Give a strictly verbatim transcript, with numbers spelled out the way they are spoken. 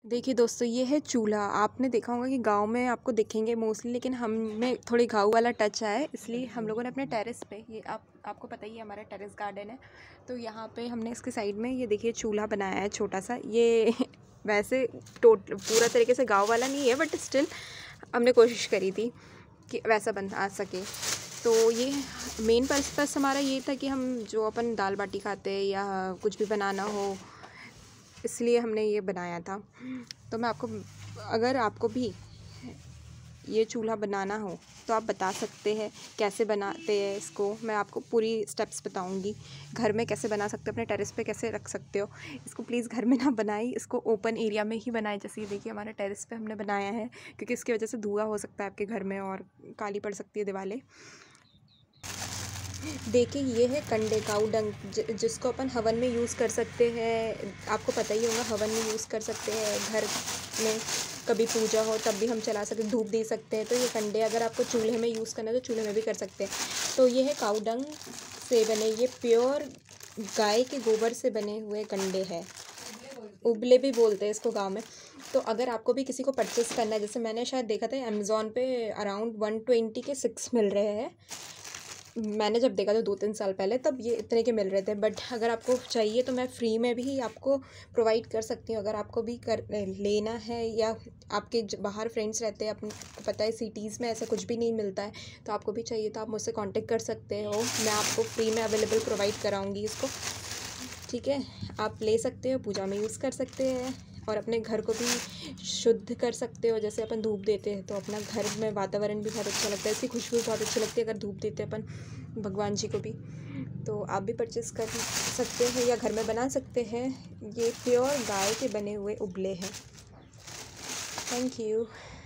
देखिए दोस्तों, ये है चूल्हा। आपने देखा होगा कि गाँव में आपको दिखेंगे मोस्टली, लेकिन हम में थोड़ी गाँव वाला टच आया है, इसलिए हम लोगों ने अपने टेरेस पे, ये आप आपको पता ही है हमारा टेरेस गार्डन है, तो यहाँ पे हमने इसके साइड में ये देखिए चूल्हा बनाया है छोटा सा। ये वैसे टोट पूरा तरीके से गाँव वाला नहीं है, बट स्टिल हमने कोशिश करी थी कि वैसा बना सके। तो ये मेन पर्पस हमारा ये था कि हम जो अपन दाल बाटी खाते हैं या कुछ भी बनाना हो, इसलिए हमने ये बनाया था। तो मैं आपको, अगर आपको भी ये चूल्हा बनाना हो तो आप बता सकते हैं कैसे बनाते हैं इसको। मैं आपको पूरी स्टेप्स बताऊंगी, घर में कैसे बना सकते हो, अपने टेरेस पे कैसे रख सकते हो इसको। प्लीज़ घर में ना बनाई, इसको ओपन एरिया में ही बनाएं। जैसे ये देखिए हमारे टेरेस पे हमने बनाया है, क्योंकि इसकी वजह से धुआं हो सकता है आपके घर में और काली पड़ सकती है दीवारें। देखिए ये है कंडे, काऊ डंग, जिसको अपन हवन में यूज़ कर सकते हैं। आपको पता ही होगा हवन में यूज़ कर सकते हैं, घर में कभी पूजा हो तब भी हम चला सकते, धूप दे सकते हैं। तो ये कंडे अगर आपको चूल्हे में यूज़ करना है तो चूल्हे में भी कर सकते हैं। तो ये है काऊ डंग से बने, ये प्योर गाय के गोबर से बने हुए कंडे हैं, उबले भी बोलते हैं इसको गाँव में। तो अगर आपको भी किसी को परचेस करना है, जैसे मैंने शायद देखा था अमेज़ॉन पे अराउंड वन ट्वेंटी के सिक्स मिल रहे हैं। मैंने जब देखा था दो तीन साल पहले, तब ये इतने के मिल रहे थे। बट अगर आपको चाहिए तो मैं फ्री में भी आपको प्रोवाइड कर सकती हूँ। अगर आपको भी कर लेना है, या आपके बाहर फ्रेंड्स रहते हैं, आपको पता है सिटीज़ में ऐसा कुछ भी नहीं मिलता है, तो आपको भी चाहिए तो आप मुझसे कांटेक्ट कर सकते हो। मैं आपको फ्री में अवेलेबल प्रोवाइड कराऊँगी इसको, ठीक है। आप ले सकते हो, पूजा में यूज़ कर सकते हैं और अपने घर को भी शुद्ध कर सकते हो। जैसे अपन धूप देते हैं तो अपना घर में वातावरण भी बहुत अच्छा लगता है, इसकी खुशबू बहुत अच्छी लगती है अगर धूप देते हैं अपन भगवान जी को भी। तो आप भी परचेस कर सकते हैं या घर में बना सकते हैं। ये प्योर गाय के बने हुए उबले हैं। Thank you.